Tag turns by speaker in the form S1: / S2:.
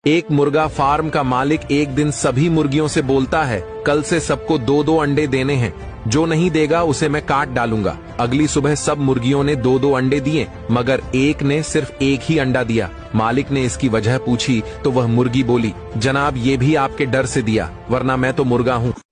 S1: एक मुर्गा फार्म का मालिक एक दिन सभी मुर्गियों से बोलता है, कल से सबको 2-2 अंडे देने हैं, जो नहीं देगा उसे मैं काट डालूंगा। अगली सुबह सब मुर्गियों ने 2-2 अंडे दिए, मगर एक ने सिर्फ एक ही अंडा दिया। मालिक ने इसकी वजह पूछी तो वह मुर्गी बोली, जनाब ये भी आपके डर से दिया, वरना मैं तो मुर्गा हूँ।